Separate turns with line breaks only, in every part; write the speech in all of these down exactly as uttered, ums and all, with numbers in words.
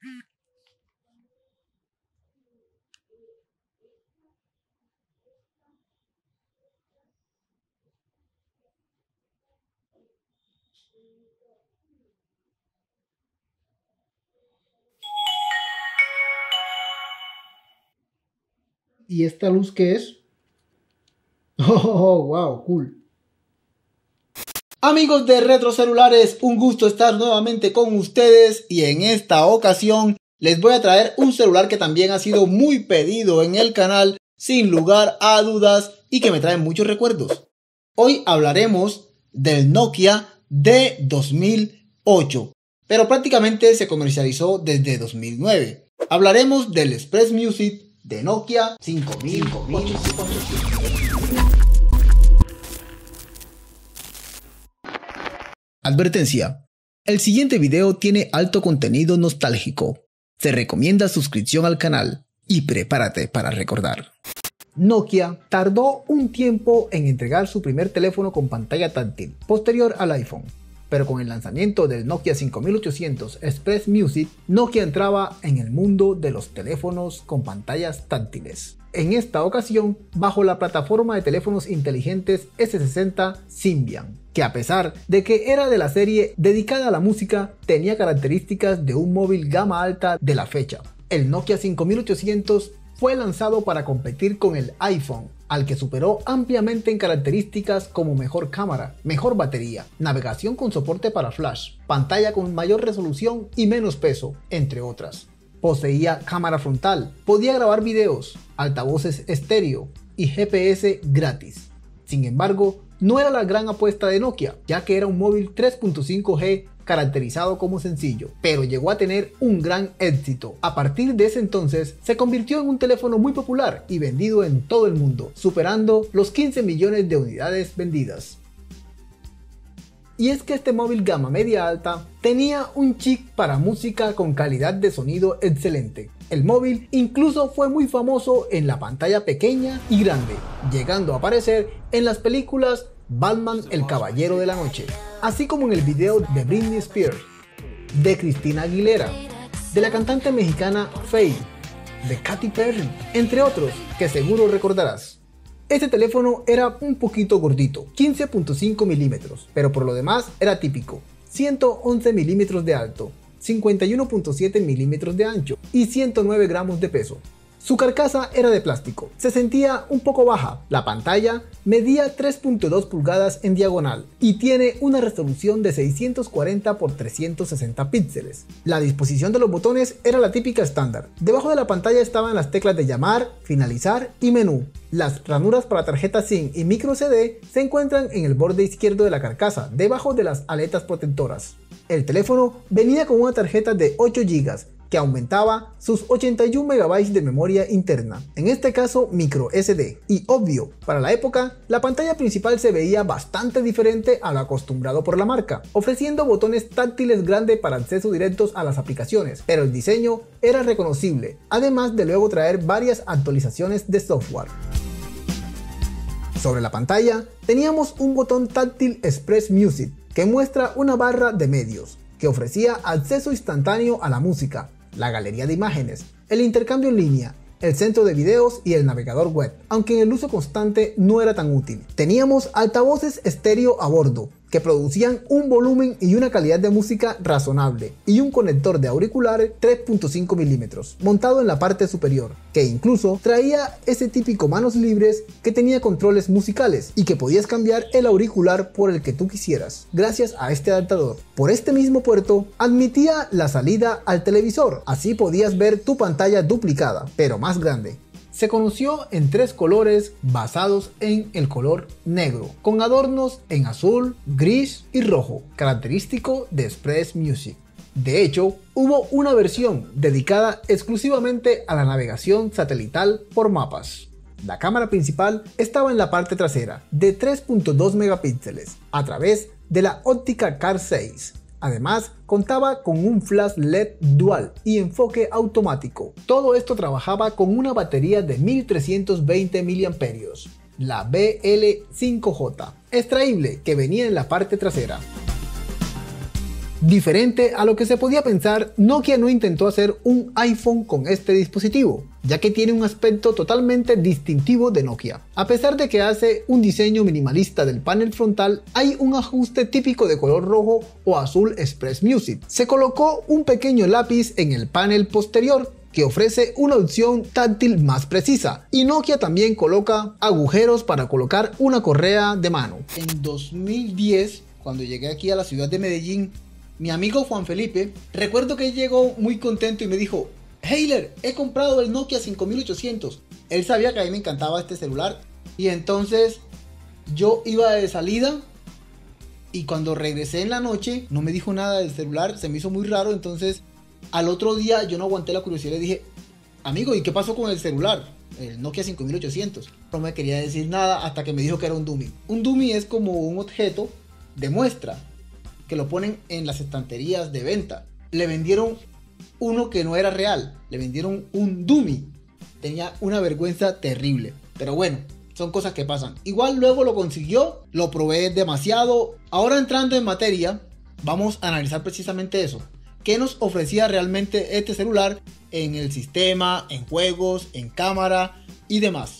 ¿Y esta luz qué es? Oh, wow, cool. Amigos de Retro Celulares, un gusto estar nuevamente con ustedes y en esta ocasión les voy a traer un celular que también ha sido muy pedido en el canal, sin lugar a dudas, y que me trae muchos recuerdos. Hoy hablaremos del Nokia D dos mil ocho, pero prácticamente se comercializó desde dos mil nueve. Hablaremos del Express Music de Nokia cinco mil ochocientos. Advertencia: el siguiente video tiene alto contenido nostálgico. Se recomienda suscripción al canal y prepárate para recordar. Nokia tardó un tiempo en entregar su primer teléfono con pantalla táctil, posterior al iPhone. Pero con el lanzamiento del Nokia cinco mil ochocientos Express Music, Nokia entraba en el mundo de los teléfonos con pantallas táctiles. En esta ocasión, bajo la plataforma de teléfonos inteligentes ese sesenta Symbian, que a pesar de que era de la serie dedicada a la música, tenía características de un móvil gama alta de la fecha. El Nokia cinco mil ochocientos fue lanzado para competir con el iPhone, al que superó ampliamente en características como mejor cámara, mejor batería, navegación con soporte para flash, pantalla con mayor resolución y menos peso, entre otras. Poseía cámara frontal, podía grabar videos, altavoces estéreo y G P S gratis. Sin embargo, no era la gran apuesta de Nokia, ya que era un móvil tres punto cinco G caracterizado como sencillo, pero llegó a tener un gran éxito. A partir de ese entonces, se convirtió en un teléfono muy popular y vendido en todo el mundo, superando los quince millones de unidades vendidas. Y es que este móvil gama media alta tenía un chip para música con calidad de sonido excelente. El móvil incluso fue muy famoso en la pantalla pequeña y grande, llegando a aparecer en las películas Batman el Caballero de la Noche, así como en el video de Britney Spears, de Christina Aguilera, de la cantante mexicana Faye, de Katy Perry, entre otros que seguro recordarás. Este teléfono era un poquito gordito, quince punto cinco milímetros, pero por lo demás era típico, ciento once milímetros de alto, cincuenta y uno punto siete milímetros de ancho y ciento nueve gramos de peso. Su carcasa era de plástico, se sentía un poco baja, la pantalla medía tres punto dos pulgadas en diagonal y tiene una resolución de seiscientos cuarenta por trescientos sesenta píxeles. La disposición de los botones era la típica estándar. Debajo de la pantalla estaban las teclas de llamar, finalizar y menú. Las ranuras para tarjeta SIM y micro C D se encuentran en el borde izquierdo de la carcasa, debajo de las aletas protectoras. El teléfono venía con una tarjeta de ocho gigas, que aumentaba sus ochenta y un megabytes de memoria interna, en este caso micro S D, y obvio, para la época, la pantalla principal se veía bastante diferente a lo acostumbrado por la marca, ofreciendo botones táctiles grandes para acceso directos a las aplicaciones, pero el diseño era reconocible, además de luego traer varias actualizaciones de software. Sobre la pantalla, teníamos un botón táctil Express Music, que muestra una barra de medios, que ofrecía acceso instantáneo a la música, la galería de imágenes, el intercambio en línea, el centro de videos y el navegador web, aunque en el uso constante no era tan útil. Teníamos altavoces estéreo a bordo, que producían un volumen y una calidad de música razonable, y un conector de auriculares tres punto cinco milímetros, montado en la parte superior, que incluso traía ese típico manos libres que tenía controles musicales y que podías cambiar el auricular por el que tú quisieras, gracias a este adaptador. Por este mismo puerto admitía la salida al televisor, así podías ver tu pantalla duplicada, pero más grande. Se conoció en tres colores basados en el color negro, con adornos en azul, gris y rojo, característico de Express Music. De hecho, hubo una versión dedicada exclusivamente a la navegación satelital por mapas. La cámara principal estaba en la parte trasera, de tres punto dos megapíxeles, a través de la óptica Car seis. Además, contaba con un flash L E D dual y enfoque automático. Todo esto trabajaba con una batería de mil trescientos veinte miliamperios hora, la B L cinco J, extraíble, que venía en la parte trasera. Diferente a lo que se podía pensar, Nokia no intentó hacer un iPhone con este dispositivo, ya que tiene un aspecto totalmente distintivo de Nokia. A pesar de que hace un diseño minimalista del panel frontal, hay un ajuste típico de color rojo o azul Express Music. Se colocó un pequeño lápiz en el panel posterior, que ofrece una opción táctil más precisa, y Nokia también coloca agujeros para colocar una correa de mano. En dos mil diez, cuando llegué aquí a la ciudad de Medellín, mi amigo Juan Felipe, recuerdo que llegó muy contento y me dijo: Heiler, he comprado el Nokia cinco mil ochocientos. Él sabía que a mí me encantaba este celular, y entonces yo iba de salida y cuando regresé en la noche no me dijo nada del celular, se me hizo muy raro. Entonces al otro día yo no aguanté la curiosidad y le dije: amigo, ¿y qué pasó con el celular? El Nokia cinco mil ochocientos. No me quería decir nada hasta que me dijo que era un dummy. Un dummy es como un objeto de muestra que lo ponen en las estanterías de venta. Le vendieron uno que no era real, le vendieron un dummy. Tenía una vergüenza terrible, pero bueno, son cosas que pasan. Igual luego lo consiguió, lo probé demasiado. Ahora entrando en materia, vamos a analizar precisamente eso. ¿Qué nos ofrecía realmente este celular en el sistema, en juegos, en cámara y demás?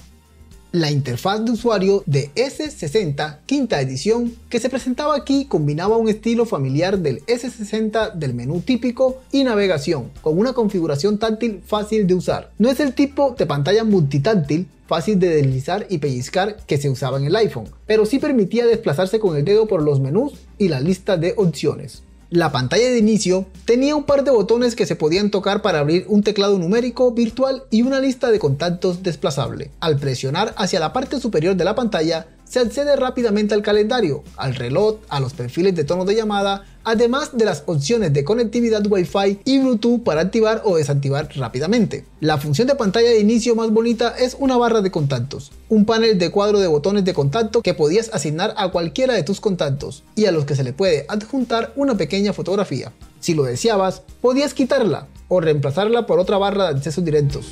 La interfaz de usuario de ese sesenta quinta edición que se presentaba aquí combinaba un estilo familiar del ese sesenta del menú típico y navegación, con una configuración táctil fácil de usar. No es el tipo de pantalla multitáctil fácil de deslizar y pellizcar que se usaba en el iPhone, pero sí permitía desplazarse con el dedo por los menús y la lista de opciones. La pantalla de inicio tenía un par de botones que se podían tocar para abrir un teclado numérico virtual y una lista de contactos desplazable. Al presionar hacia la parte superior de la pantalla, se accede rápidamente al calendario, al reloj, a los perfiles de tono de llamada, además de las opciones de conectividad Wi-Fi y Bluetooth para activar o desactivar rápidamente. La función de pantalla de inicio más bonita es una barra de contactos, un panel de cuadro de botones de contacto que podías asignar a cualquiera de tus contactos y a los que se le puede adjuntar una pequeña fotografía. Si lo deseabas, podías quitarla o reemplazarla por otra barra de accesos directos.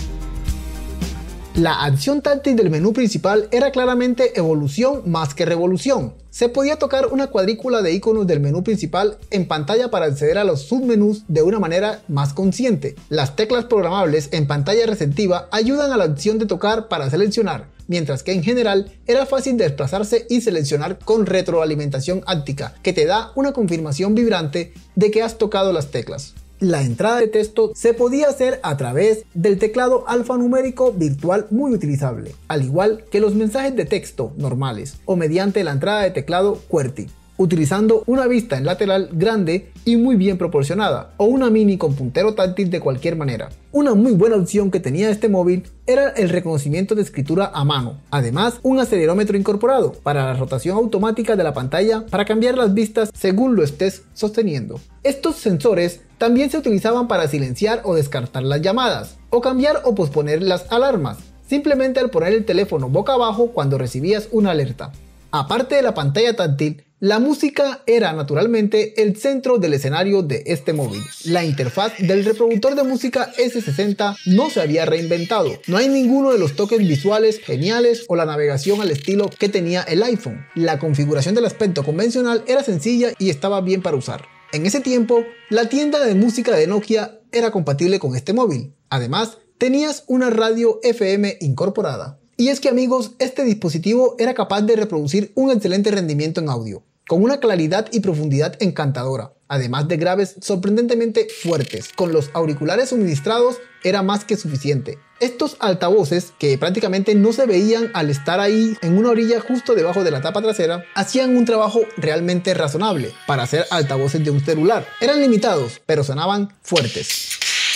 La acción táctil del menú principal era claramente evolución más que revolución. Se podía tocar una cuadrícula de iconos del menú principal en pantalla para acceder a los submenús de una manera más consciente. Las teclas programables en pantalla receptiva ayudan a la opción de tocar para seleccionar, mientras que en general era fácil desplazarse y seleccionar con retroalimentación áptica, que te da una confirmación vibrante de que has tocado las teclas. La entrada de texto se podía hacer a través del teclado alfanumérico virtual muy utilizable, al igual que los mensajes de texto normales, o mediante la entrada de teclado QWERTY, utilizando una vista en lateral grande y muy bien proporcionada, o una mini con puntero táctil de cualquier manera. Una muy buena opción que tenía este móvil era el reconocimiento de escritura a mano, además un acelerómetro incorporado para la rotación automática de la pantalla para cambiar las vistas según lo estés sosteniendo. Estos sensores también se utilizaban para silenciar o descartar las llamadas, o cambiar o posponer las alarmas, simplemente al poner el teléfono boca abajo cuando recibías una alerta. Aparte de la pantalla táctil, la música era naturalmente el centro del escenario de este móvil. La interfaz del reproductor de música ese sesenta no se había reinventado. No hay ninguno de los toques visuales geniales o la navegación al estilo que tenía el iPhone. La configuración del aspecto convencional era sencilla y estaba bien para usar. En ese tiempo, la tienda de música de Nokia era compatible con este móvil. Además, tenías una radio F M incorporada. Y es que, amigos, este dispositivo era capaz de reproducir un excelente rendimiento en audio, con una claridad y profundidad encantadora, además de graves sorprendentemente fuertes. Con los auriculares suministrados era más que suficiente. Estos altavoces, que prácticamente no se veían al estar ahí en una orilla justo debajo de la tapa trasera, hacían un trabajo realmente razonable para ser altavoces de un celular. Eran limitados, pero sonaban fuertes.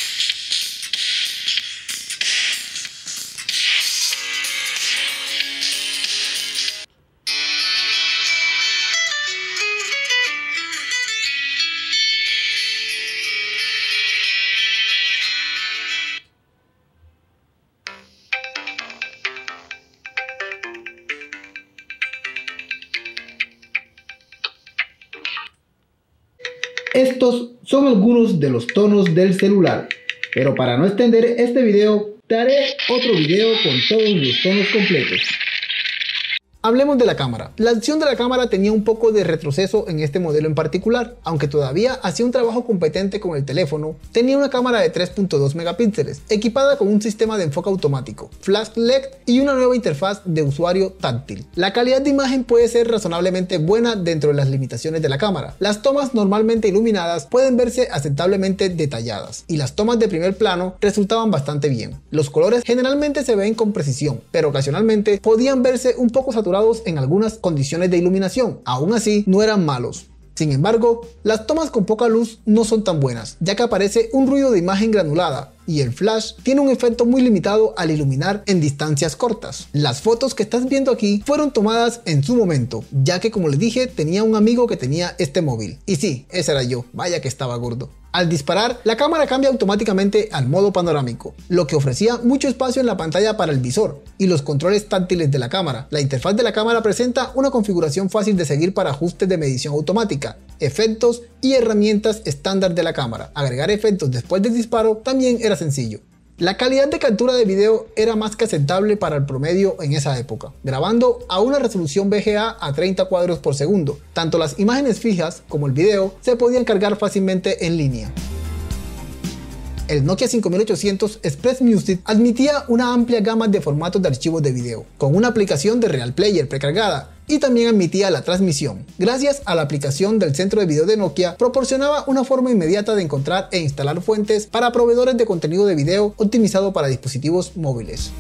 Estos son algunos de los tonos del celular, pero para no extender este video, te haré otro video con todos los tonos completos. Hablemos de la cámara. La acción de la cámara tenía un poco de retroceso en este modelo en particular, aunque todavía hacía un trabajo competente con el teléfono. Tenía una cámara de tres punto dos megapíxeles, equipada con un sistema de enfoque automático, flash L E D y una nueva interfaz de usuario táctil. La calidad de imagen puede ser razonablemente buena dentro de las limitaciones de la cámara. Las tomas normalmente iluminadas pueden verse aceptablemente detalladas, y las tomas de primer plano resultaban bastante bien. Los colores generalmente se ven con precisión, pero ocasionalmente podían verse un poco saturados en algunas condiciones de iluminación. Aún así, no eran malos. Sin embargo, las tomas con poca luz no son tan buenas, ya que aparece un ruido de imagen granulada y el flash tiene un efecto muy limitado al iluminar en distancias cortas. Las fotos que estás viendo aquí fueron tomadas en su momento, ya que, como les dije, tenía un amigo que tenía este móvil. Y sí, ese era yo, vaya que estaba gordo. Al disparar, la cámara cambia automáticamente al modo panorámico, lo que ofrecía mucho espacio en la pantalla para el visor y los controles táctiles de la cámara. La interfaz de la cámara presenta una configuración fácil de seguir para ajustes de medición automática, efectos y herramientas estándar de la cámara. Agregar efectos después del disparo también era sencillo. La calidad de captura de video era más que aceptable para el promedio en esa época, grabando a una resolución V G A a treinta cuadros por segundo. Tanto las imágenes fijas como el video se podían cargar fácilmente en línea. El Nokia cinco mil ochocientos Express Music admitía una amplia gama de formatos de archivos de video, con una aplicación de Real Player precargada, y también admitía la transmisión. Gracias a la aplicación del centro de video de Nokia, proporcionaba una forma inmediata de encontrar e instalar fuentes para proveedores de contenido de video optimizado para dispositivos móviles.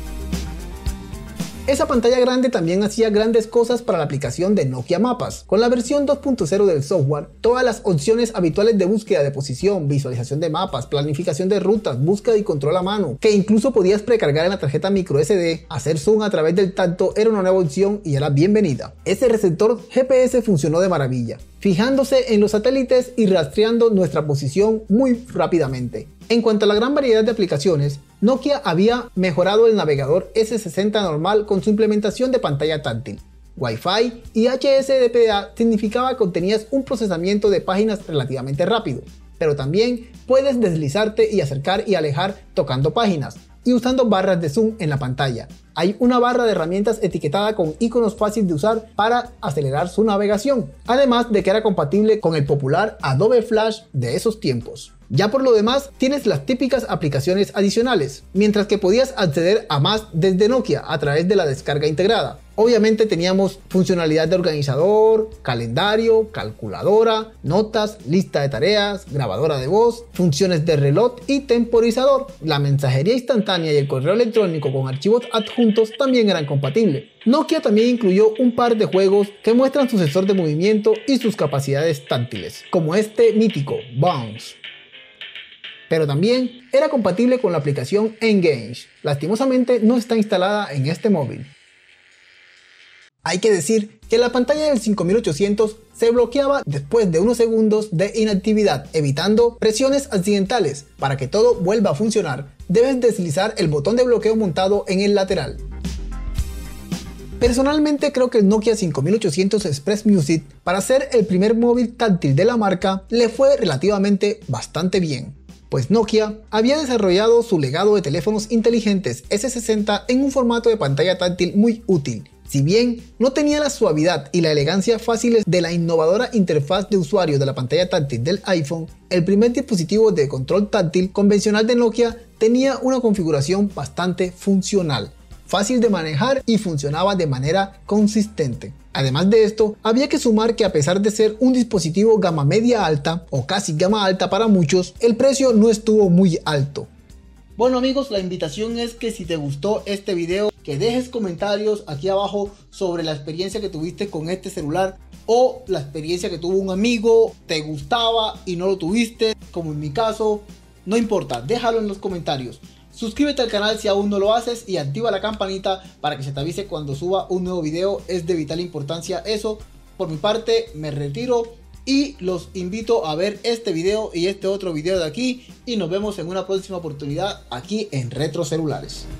Esa pantalla grande también hacía grandes cosas para la aplicación de Nokia Mapas. Con la versión dos punto cero del software, todas las opciones habituales de búsqueda de posición, visualización de mapas, planificación de rutas, búsqueda y control a mano, que incluso podías precargar en la tarjeta micro S D, hacer zoom a través del tacto era una nueva opción y era bienvenida. Ese receptor G P S funcionó de maravilla, fijándose en los satélites y rastreando nuestra posición muy rápidamente. En cuanto a la gran variedad de aplicaciones, Nokia había mejorado el navegador ese sesenta normal con su implementación de pantalla táctil. Wi-Fi y H S D P A significaba que obtenías un procesamiento de páginas relativamente rápido, pero también puedes deslizarte y acercar y alejar tocando páginas y usando barras de zoom en la pantalla. Hay una barra de herramientas etiquetada con iconos fáciles de usar para acelerar su navegación, además de que era compatible con el popular Adobe Flash de esos tiempos. Ya por lo demás, tienes las típicas aplicaciones adicionales, mientras que podías acceder a más desde Nokia a través de la descarga integrada. Obviamente teníamos funcionalidad de organizador, calendario, calculadora, notas, lista de tareas, grabadora de voz, funciones de reloj y temporizador. La mensajería instantánea y el correo electrónico con archivos adjuntos también eran compatibles. Nokia también incluyó un par de juegos que muestran su sensor de movimiento y sus capacidades táctiles, como este mítico Bounce. Pero también era compatible con la aplicación Engage. Lastimosamente no está instalada en este móvil. Hay que decir que la pantalla del cinco mil ochocientos se bloqueaba después de unos segundos de inactividad, evitando presiones accidentales. Para que todo vuelva a funcionar, debes deslizar el botón de bloqueo montado en el lateral. Personalmente creo que el Nokia cinco mil ochocientos Express Music, para ser el primer móvil táctil de la marca, le fue relativamente bastante bien, pues Nokia había desarrollado su legado de teléfonos inteligentes ese sesenta en un formato de pantalla táctil muy útil. Si bien no tenía la suavidad y la elegancia fáciles de la innovadora interfaz de usuario de la pantalla táctil del iPhone, el primer dispositivo de control táctil convencional de Nokia tenía una configuración bastante funcional, fácil de manejar y funcionaba de manera consistente. Además de esto, había que sumar que a pesar de ser un dispositivo gama media alta o casi gama alta para muchos, el precio no estuvo muy alto. Bueno amigos, la invitación es que si te gustó este video, que dejes comentarios aquí abajo sobre la experiencia que tuviste con este celular o la experiencia que tuvo un amigo, te gustaba y no lo tuviste, como en mi caso, no importa, déjalo en los comentarios. Suscríbete al canal si aún no lo haces y activa la campanita para que se te avise cuando suba un nuevo video, es de vital importancia eso. Por mi parte me retiro y los invito a ver este video y este otro video de aquí y nos vemos en una próxima oportunidad aquí en Retro Celulares.